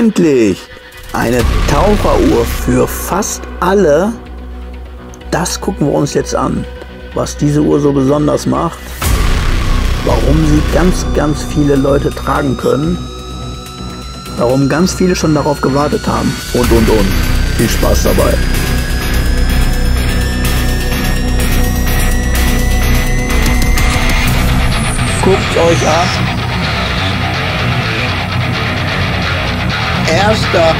endlich eine Taucheruhr für fast alle. Das gucken wir uns jetzt an, was diese Uhr so besonders macht, warum sie ganz viele Leute tragen können, warum ganz viele schon darauf gewartet haben und. Viel Spaß dabei. Guckt euch an. Erster.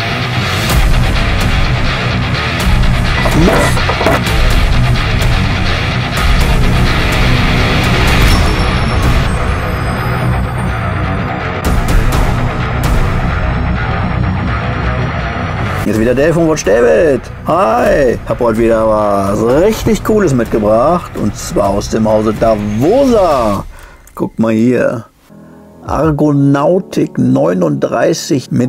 Jetzt wieder Dave von Watch David. Hi, hab heute wieder was richtig Cooles mitgebracht und zwar aus dem Hause Davosa. Guckt mal hier. Argonautic 39 mit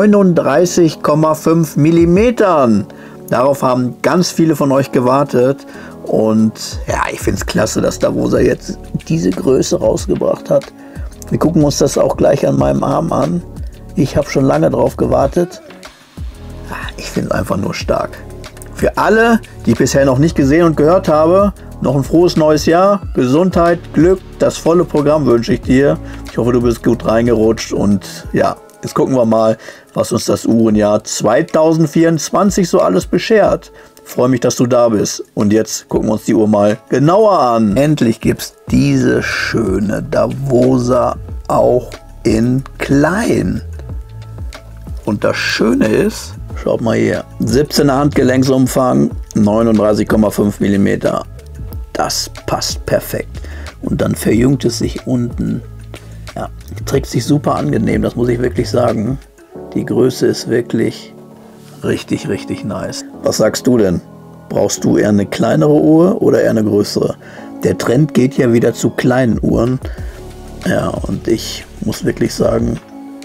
39,5 Millimetern. Darauf haben ganz viele von euch gewartet und ja, ich finde es klasse, dass Davosa jetzt diese Größe rausgebracht hat. Wir gucken uns das auch gleich an meinem Arm an. Ich habe schon lange drauf gewartet. Ich finde es einfach nur stark. Für alle, die ich bisher noch nicht gesehen und gehört habe, noch ein frohes neues Jahr, Gesundheit, Glück, das volle Programm wünsche ich dir. Ich hoffe, du bist gut reingerutscht und ja, jetzt gucken wir mal, was uns das Uhrenjahr 2024 so alles beschert. Ich freue mich, dass du da bist und jetzt gucken wir uns die Uhr mal genauer an. Endlich gibt es diese schöne Davosa auch in klein. Und das Schöne ist, schaut mal hier, 17er Handgelenksumfang, 39,5 mm. Das passt perfekt. Und dann verjüngt es sich unten. Ja, trägt sich super angenehm, das muss ich wirklich sagen. Die Größe ist wirklich richtig nice. Was sagst du denn? Brauchst du eher eine kleinere Uhr oder eher eine größere? Der Trend geht ja wieder zu kleinen Uhren. Ja, und ich muss wirklich sagen,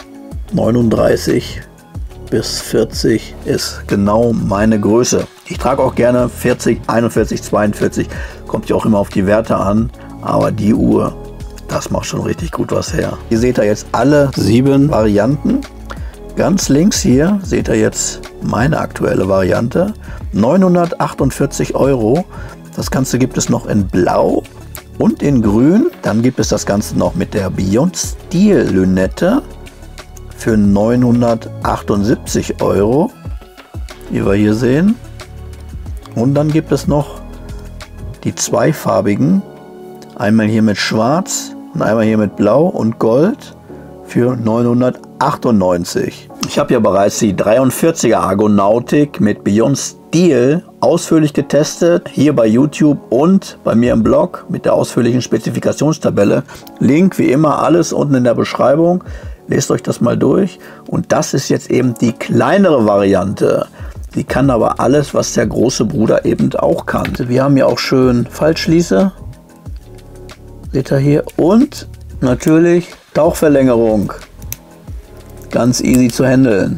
39 bis 40 ist genau meine Größe. Ich trage auch gerne 40, 41, 42, kommt ja auch immer auf die Werte an, aber die Uhr, das macht schon richtig gut was her. Ihr seht da jetzt alle 7 Varianten. Ganz links hier seht ihr jetzt meine aktuelle Variante, 948 €. Das Ganze gibt es noch in Blau und in Grün. Dann gibt es das Ganze noch mit der Beyond Steel Lünette für 978 €, wie wir hier sehen. Und dann gibt es noch die zweifarbigen, einmal hier mit Schwarz und einmal hier mit Blau und Gold für 998. Ich habe ja bereits die 43er Argonautic mit Beyond Steel ausführlich getestet, hier bei YouTube und bei mir im Blog mit der ausführlichen Spezifikationstabelle. Link wie immer alles unten in der Beschreibung. Lest euch das mal durch. Und das ist jetzt eben die kleinere Variante. Die kann aber alles, was der große Bruder eben auch kann. Wir haben ja auch schön Faltschließer. Seht ihr hier. Und natürlich Tauchverlängerung. Ganz easy zu handeln.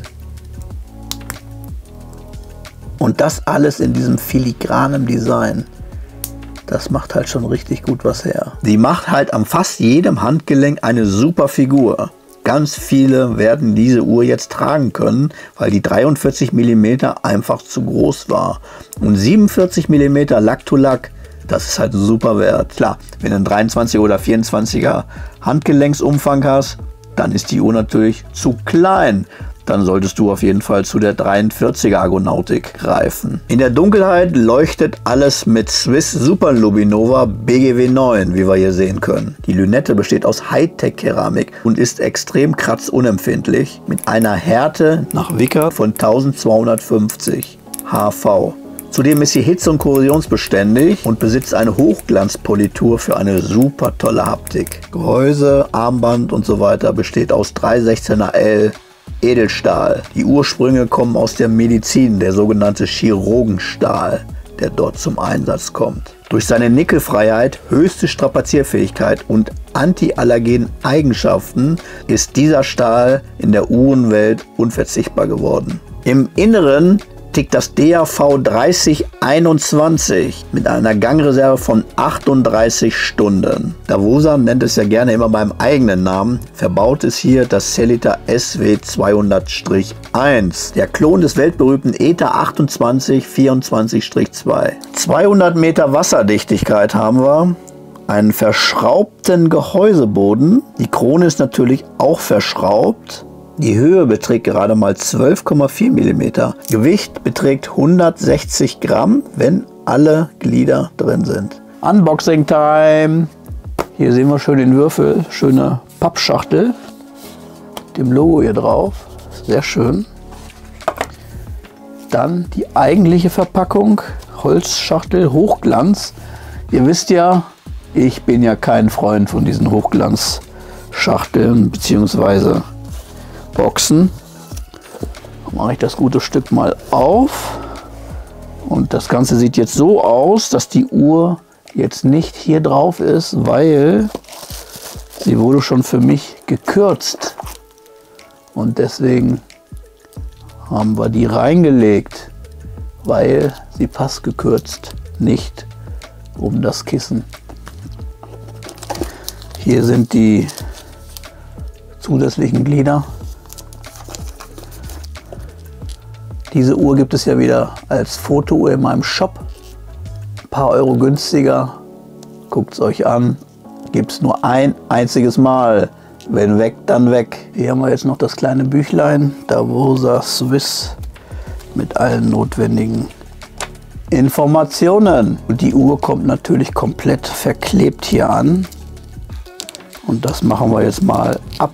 Und das alles in diesem filigranen Design. Das macht halt schon richtig gut was her. Die macht halt an fast jedem Handgelenk eine super Figur. Ganz viele werden diese Uhr jetzt tragen können, weil die 43 mm einfach zu groß war. Und 47 mm Lack-to-Lack, das ist halt ein super Wert. Klar, wenn du einen 23er oder 24er Handgelenksumfang hast, dann ist die Uhr natürlich zu klein. Dann solltest du auf jeden Fall zu der 43er Argonautic greifen. In der Dunkelheit leuchtet alles mit Swiss Super Luminova BGW 9, wie wir hier sehen können. Die Lünette besteht aus Hightech-Keramik und ist extrem kratzunempfindlich mit einer Härte nach Wicker von 1250 HV. Zudem ist sie hitze- und korrosionsbeständig und besitzt eine Hochglanzpolitur für eine super tolle Haptik. Gehäuse, Armband und so weiter besteht aus 316er L Edelstahl. Die Ursprünge kommen aus der Medizin, der sogenannte Chirurgenstahl, der dort zum Einsatz kommt. Durch seine Nickelfreiheit, höchste Strapazierfähigkeit und antiallergenen Eigenschaften ist dieser Stahl in der Uhrenwelt unverzichtbar geworden. Im Inneren tickt das DAV 3021 mit einer Gangreserve von 38 Stunden. Davosa nennt es ja gerne immer beim eigenen Namen. Verbaut ist hier das Sellita SW 200-1, der Klon des weltberühmten ETA 2824-2. 200 Meter Wasserdichtigkeit haben wir. Einen verschraubten Gehäuseboden. Die Krone ist natürlich auch verschraubt. Die Höhe beträgt gerade mal 12,4 mm. Gewicht beträgt 160 Gramm, wenn alle Glieder drin sind. Unboxing Time! Hier sehen wir schön den Würfel. Schöne Pappschachtel. Mit dem Logo hier drauf. Sehr schön. Dann die eigentliche Verpackung. Holzschachtel, Hochglanz. Ihr wisst ja, ich bin ja kein Freund von diesen Hochglanzschachteln bzw. Boxen. Mache ich das gute Stück mal auf. Und das Ganze sieht jetzt so aus, dass die Uhr jetzt nicht hier drauf ist, weil sie wurde schon für mich gekürzt. Und deswegen haben wir die reingelegt, weil sie passt gekürzt nicht um das Kissen. Hier sind die zusätzlichen Glieder. Diese Uhr gibt es ja wieder als Fotouhr in meinem Shop. Ein paar Euro günstiger. Guckt es euch an. Gibt es nur ein einziges Mal. Wenn weg, dann weg. Hier haben wir jetzt noch das kleine Büchlein. Davosa Swiss mit allen notwendigen Informationen. Und die Uhr kommt natürlich komplett verklebt hier an. Und das machen wir jetzt mal ab.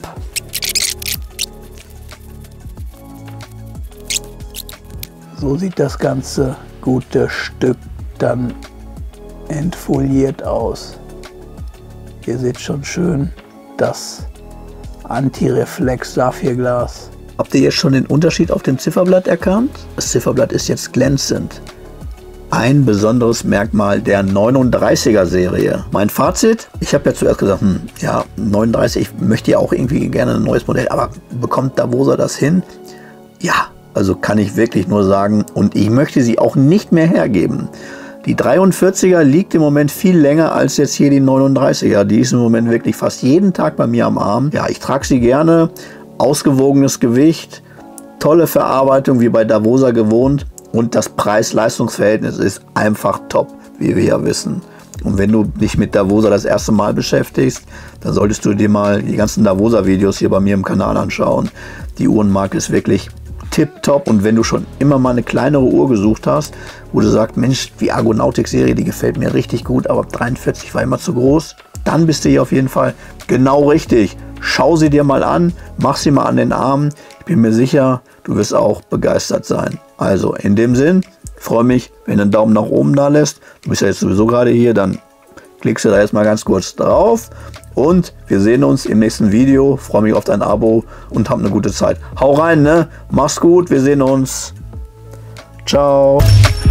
So sieht das ganze gute Stück dann entfoliert aus. Ihr seht schon schön das Anti-Reflex-Saphirglas. Habt ihr jetzt schon den Unterschied auf dem Zifferblatt erkannt? Das Zifferblatt ist jetzt glänzend. Ein besonderes Merkmal der 39er Serie. Mein Fazit, ich habe ja zuerst gesagt, ja, 39, ich möchte ja auch irgendwie gerne ein neues Modell, aber bekommt Davosa das hin? Ja, also kann ich wirklich nur sagen, und ich möchte sie auch nicht mehr hergeben. Die 43er liegt im Moment viel länger als jetzt hier die 39er. Die ist im Moment wirklich fast jeden Tag bei mir am Arm. Ja, ich trage sie gerne, ausgewogenes Gewicht, tolle Verarbeitung wie bei Davosa gewohnt. Und das Preis-Leistungs-Verhältnis ist einfach top, wie wir ja wissen. Und wenn du dich mit Davosa das erste Mal beschäftigst, dann solltest du dir mal die ganzen Davosa-Videos hier bei mir im Kanal anschauen. Die Uhrenmarke ist wirklich tipptopp. Und wenn du schon immer mal eine kleinere Uhr gesucht hast, wo du sagst, Mensch, die Argonautic-Serie, die gefällt mir richtig gut, aber 43 war immer zu groß, dann bist du hier auf jeden Fall genau richtig. Schau sie dir mal an, mach sie mal an den Arm. Ich bin mir sicher, du wirst auch begeistert sein. Also in dem Sinn, freue mich, wenn du einen Daumen nach oben da lässt. Du bist ja jetzt sowieso gerade hier, dann klickst du da jetzt mal ganz kurz drauf. Und wir sehen uns im nächsten Video. Freue mich auf dein Abo und hab eine gute Zeit. Hau rein, ne? Mach's gut, wir sehen uns. Ciao.